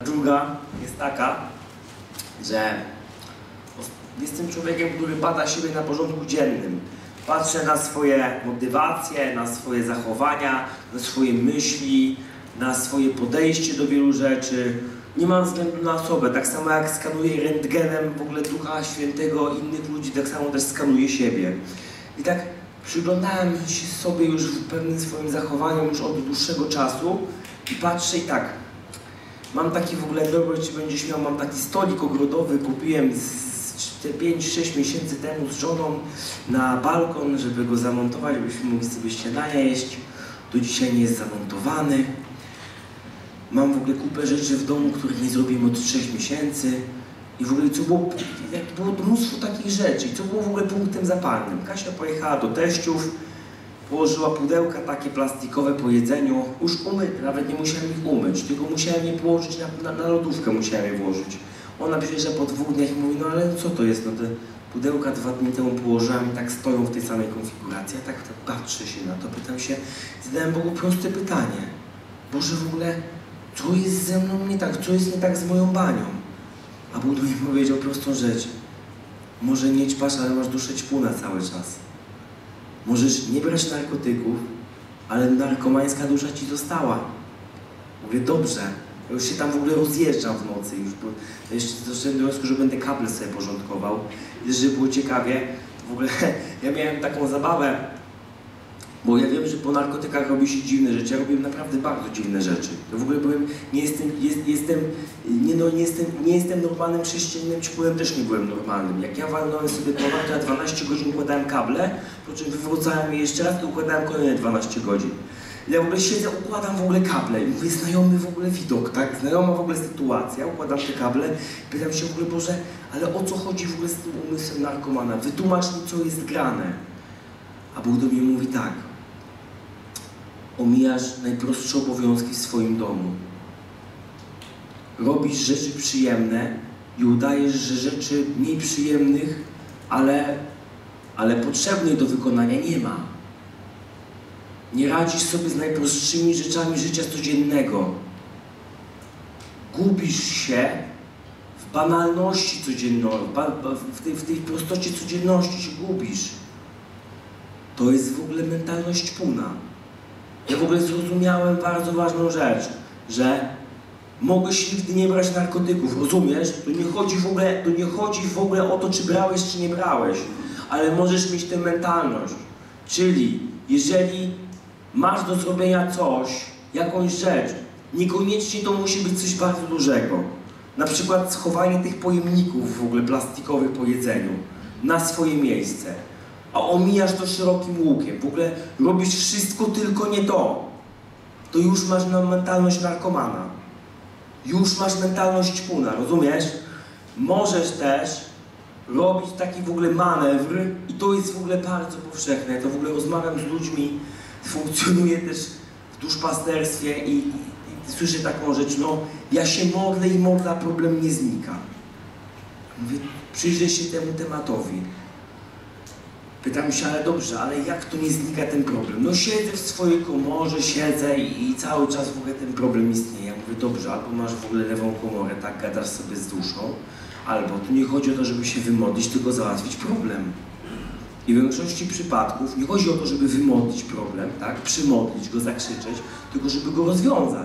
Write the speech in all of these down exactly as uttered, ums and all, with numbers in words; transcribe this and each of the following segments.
Druga jest taka, że jestem człowiekiem, który bada siebie na porządku dziennym. Patrzę na swoje motywacje, na swoje zachowania, na swoje myśli, na swoje podejście do wielu rzeczy. Nie mam względu na osobę, tak samo jak skanuję rentgenem w ogóle Ducha Świętego innych ludzi, tak samo też skanuję siebie. I tak przyglądałem się sobie już w pewnym swoim zachowaniu już od dłuższego czasu i patrzę i tak, mam taki w ogóle, dobry czy będziesz miał, mam taki stolik ogrodowy, kupiłem z pięć sześć miesięcy temu z żoną na balkon, żeby go zamontować, żebyśmy mogli sobie śniadania jeść. Do dzisiaj nie jest zamontowany. Mam w ogóle kupę rzeczy w domu, których nie zrobiłem od trzech miesięcy. I w ogóle co było, było mnóstwo takich rzeczy. I co było w ogóle punktem zapalnym. Kasia pojechała do teściów, położyła pudełka takie plastikowe po jedzeniu. Już umyte, nawet nie musiałem ich umyć, tylko musiałem je położyć na, na, na lodówkę, musiałem je włożyć. Ona przyjeżdża po dwóch dniach i mówi, no ale co to jest? No te pudełka dwa dni temu położyłam i tak stoją w tej samej konfiguracji. Ja tak, tak patrzę się na to, pytam się, zadałem Bogu proste pytanie. Boże, w ogóle, co jest ze mną nie tak? Co jest nie tak z moją banią? A Bóg mi powiedział prostą rzecz. Może nie ćpasz, ale masz duszę ćpuna cały czas. Możesz nie brać narkotyków, ale narkomańska dusza ci została. Mówię, dobrze. Ja już się tam w ogóle rozjeżdżam w nocy już, bo jeszcze doszedłem do wniosku, że będę kable sobie porządkował. I żeby było ciekawie, w ogóle ja miałem taką zabawę, bo ja wiem, że po narkotykach robi się dziwne rzeczy, ja robiłem naprawdę bardzo dziwne rzeczy. Ja w ogóle byłem, nie jestem, jest, jestem, nie, no, nie, jestem, nie jestem normalnym chrześcijaninem, ćpułem też nie byłem normalnym. Jak ja walnąłem sobie to ja dwanaście godzin układałem kable, po czym wywrócałem je jeszcze raz i układałem kolejne dwanaście godzin. Ja w ogóle siedzę, układam w ogóle kable i mówię, znajomy w ogóle widok, tak? Znajoma w ogóle sytuacja, układam te kable, pytam się w ogóle, Boże, ale o co chodzi w ogóle z tym umysłem narkomana? Wytłumacz mi, co jest grane. A Bóg do mnie mówi tak, omijasz najprostsze obowiązki w swoim domu. Robisz rzeczy przyjemne i udajesz, że rzeczy mniej przyjemnych, ale, ale potrzebnych do wykonania nie ma. Nie radzisz sobie z najprostszymi rzeczami życia codziennego. Gubisz się w banalności codziennej, w tej, w tej prostocie codzienności się gubisz. To jest w ogóle mentalność puna. Ja w ogóle zrozumiałem bardzo ważną rzecz, że mogłeś nigdy nie brać narkotyków, rozumiesz? To nie chodzi w ogóle, to nie chodzi w ogóle o to, czy brałeś, czy nie brałeś, ale możesz mieć tę mentalność. Czyli jeżeli masz do zrobienia coś, jakąś rzecz, niekoniecznie to musi być coś bardzo dużego. Na przykład schowanie tych pojemników w ogóle plastikowych po jedzeniu na swoje miejsce. A omijasz to szerokim łukiem. W ogóle robisz wszystko, tylko nie to. To już masz mentalność narkomana. Już masz mentalność ćpuna, rozumiesz? Możesz też robić taki w ogóle manewr i to jest w ogóle bardzo powszechne. To w ogóle rozmawiam z ludźmi, funkcjonuję też w duszpasterstwie i, i, i słyszę taką rzecz, no ja się modlę i modlę, a problem nie znika. Mówię, przyjrzę się temu tematowi. Pytam się, ale dobrze, ale jak to nie znika ten problem? No siedzę w swojej komorze, siedzę i, i cały czas w ogóle ten problem istnieje. Ja mówię, dobrze, albo masz w ogóle lewą komorę, tak gadasz sobie z duszą, albo tu nie chodzi o to, żeby się wymodlić, tylko załatwić problem. I w większości przypadków nie chodzi o to, żeby wymodlić problem, tak, przymodlić go, zakrzyczeć, tylko żeby go rozwiązać.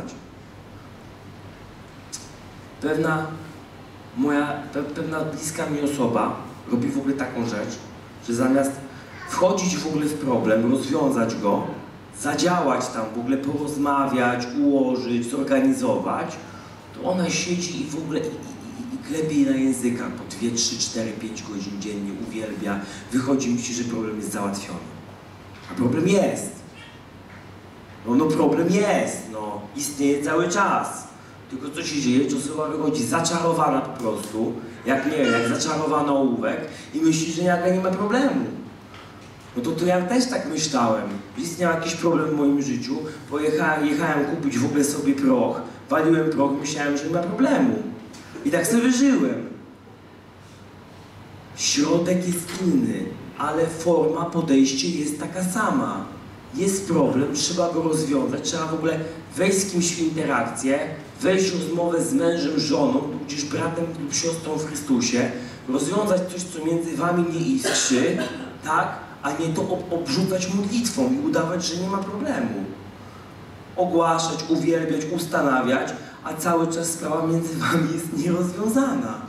Pewna moja, pe, pewna bliska mi osoba robi w ogóle taką rzecz, że zamiast wchodzić w ogóle w problem, rozwiązać go, zadziałać tam, w ogóle porozmawiać, ułożyć, zorganizować, to ona siedzi i w ogóle i, i, i klepie na językach po dwie, trzy, cztery, pięć godzin dziennie, uwielbia, wychodzi mi się, że problem jest załatwiony. A problem jest. No, no problem jest, no, istnieje cały czas. Tylko co się dzieje? Czosowa wychodzi zaczarowana po prostu, jak nie wiem, jak zaczarowany ołówek i myśli, że jaka nie ma problemu. No to, to ja też tak myślałem. Istniał jakiś problem w moim życiu, pojechałem, jechałem kupić w ogóle sobie proch, waliłem proch, myślałem, że nie ma problemu. I tak sobie żyłem. Środek jest inny, ale forma, podejście jest taka sama. Jest problem, trzeba go rozwiązać, trzeba w ogóle wejść z kimś w interakcję, wejść w rozmowę z mężem, żoną, tudzież bratem lub siostrą w Chrystusie, rozwiązać coś, co między wami nie iskrzy, tak? A nie to ob obrzucać modlitwą i udawać, że nie ma problemu. Ogłaszać, uwielbiać, ustanawiać, a cały czas sprawa między wami jest nierozwiązana.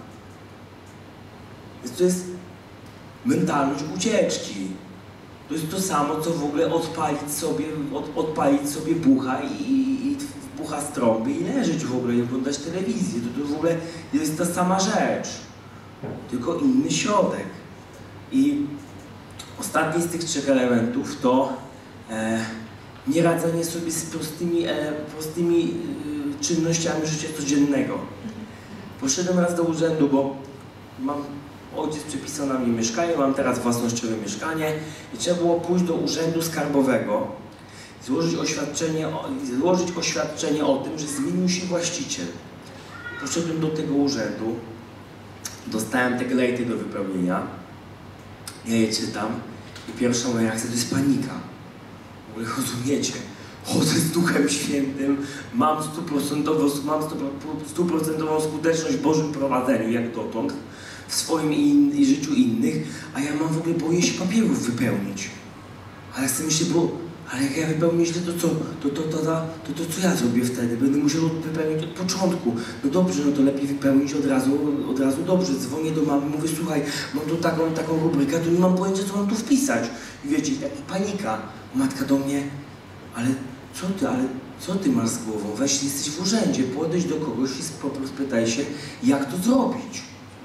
Więc to jest mentalność ucieczki. To jest to samo, co w ogóle odpalić sobie, od, odpalić sobie bucha i, i, i bucha z trąby i leżeć w ogóle i oglądać telewizję. To, to w ogóle jest ta sama rzecz, tylko inny środek. I ostatni z tych trzech elementów to e, nieradzenie sobie z prostymi, e, prostymi e, czynnościami życia codziennego. Poszedłem raz do urzędu, bo mam, ojciec przepisał na mnie mieszkanie, mam teraz własnościowe mieszkanie i trzeba było pójść do urzędu skarbowego, złożyć oświadczenie, złożyć oświadczenie o tym, że zmienił się właściciel. Poszedłem do tego urzędu, dostałem te glejty do wypełnienia, ja je czytam i pierwsza moja reakcja to jest panika. W ogóle rozumiecie, chodzę z Duchem Świętym, mam stuprocentową mam stuprocentową skuteczność w Bożym prowadzeniu, jak dotąd, w swoim i, in, i życiu innych, a ja mam w ogóle, boję się papierów wypełnić. Ale chcę myśleć, bo ale jak ja wypełnię źle, to co? To, to, to, to, to, to co ja zrobię wtedy? Będę musiał wypełnić od początku. No dobrze, no to lepiej wypełnić od razu, od razu dobrze. Dzwonię do mamy, mówię, słuchaj, mam tu taką, taką rubrykę, to nie mam pojęcia, co mam tu wpisać. I wiecie, i panika. Matka do mnie, ale co ty, ale co ty masz z głową? Weź, jesteś w urzędzie, podejdź do kogoś i po prostu spytaj się, jak to zrobić.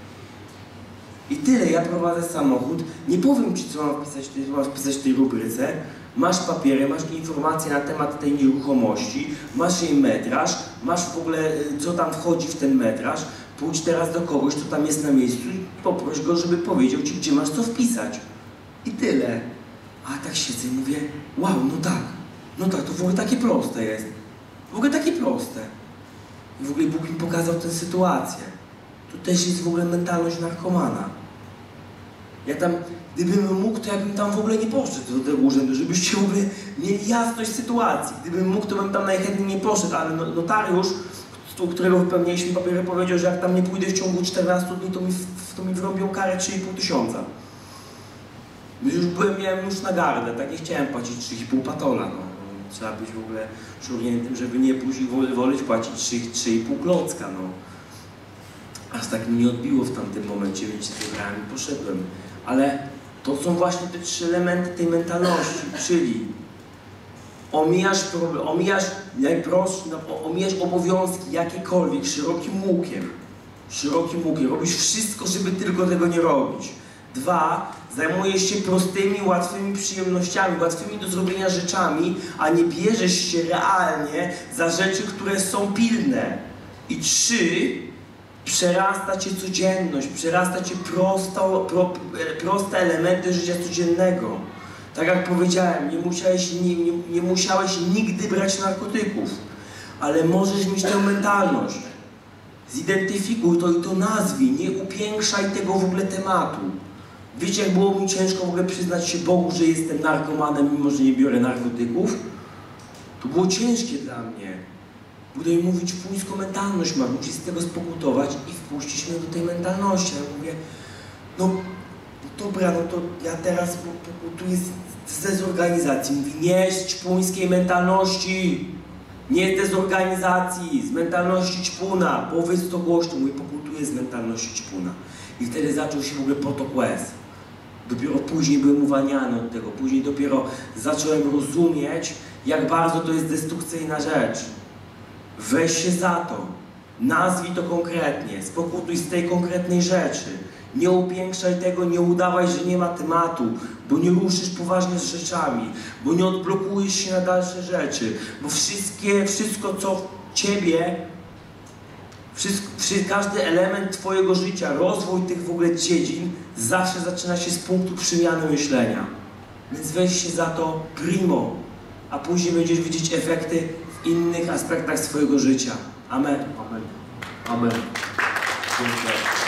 I tyle, ja prowadzę samochód, nie powiem ci, co mam wpisać, co mam wpisać w tej rubryce. Masz papiery, masz informacje na temat tej nieruchomości, masz jej metraż, masz w ogóle, co tam wchodzi w ten metraż. Pójdź teraz do kogoś, kto tam jest na miejscu i poproś go, żeby powiedział ci, gdzie masz co wpisać. I tyle. A tak siedzę i mówię, wow, no tak, no tak, to w ogóle takie proste jest. W ogóle takie proste. I w ogóle Bóg mi pokazał tę sytuację. To też jest w ogóle mentalność narkomana. Ja tam, gdybym mógł, to ja bym tam w ogóle nie poszedł do tego urzędu, żebyście w ogóle mieli jasność sytuacji. Gdybym mógł, to bym tam najchętniej nie poszedł, ale notariusz, u którego wypełniliśmy papiery, powiedział, że jak tam nie pójdę w ciągu czternastu dni, to mi, to mi wyrobią karę trzy i pół tysiąca. Już byłem, miałem już na gardę, tak nie chciałem płacić trzy i pół patola. No. Trzeba być w ogóle szurniętym, żeby nie pójść i wolić płacić trzy i pół klocka. No. Aż tak mi nie odbiło w tamtym momencie, więc się zebrałem i poszedłem. Ale to są właśnie te trzy elementy tej mentalności, czyli omijasz, problem, omijasz, najprostszy, omijasz obowiązki jakiekolwiek szerokim łukiem. Szerokim łukiem. Robisz wszystko, żeby tylko tego nie robić. Dwa, zajmujesz się prostymi, łatwymi przyjemnościami, łatwymi do zrobienia rzeczami, a nie bierzesz się realnie za rzeczy, które są pilne. I trzy, przerasta cię codzienność, przerasta cię prosto, pro, proste elementy życia codziennego. Tak jak powiedziałem, nie musiałeś, nie, nie, nie musiałeś nigdy brać narkotyków, ale możesz mieć tę mentalność. Zidentyfikuj to i to nazwij, nie upiększaj tego w ogóle tematu. Wiecie, jak było mi ciężko w ogóle przyznać się Bogu, że jestem narkomanem, mimo że nie biorę narkotyków? To było ciężkie dla mnie. Budę im mówić, puńską mentalność mam, musisz z tego spokutować i wpuścić mnie do tej mentalności. Ja mówię, no dobra, no to ja teraz pokutuję z dezorganizacji. Mówi, nie z ćpuńskiej mentalności, nie z dezorganizacji, z mentalności ćpuna. Powiedz to głośno, mój pokutuję z mentalności ćpuna. I wtedy zaczął się w ogóle potok łez. Dopiero później byłem uwalniany od tego, później dopiero zacząłem rozumieć, jak bardzo to jest destrukcyjna rzecz. Weź się za to, nazwij to konkretnie, spokutuj z tej konkretnej rzeczy. Nie upiększaj tego, nie udawaj, że nie ma tematu, bo nie ruszysz poważnie z rzeczami, bo nie odblokujesz się na dalsze rzeczy, bo wszystkie, wszystko co Ciebie, wszystko, każdy element Twojego życia, rozwój tych w ogóle dziedzin zawsze zaczyna się z punktu przemiany myślenia. Więc weź się za to primo, a później będziesz widzieć efekty w innych aspektach swojego życia. Amen. Amen. Amen. Dziękuję.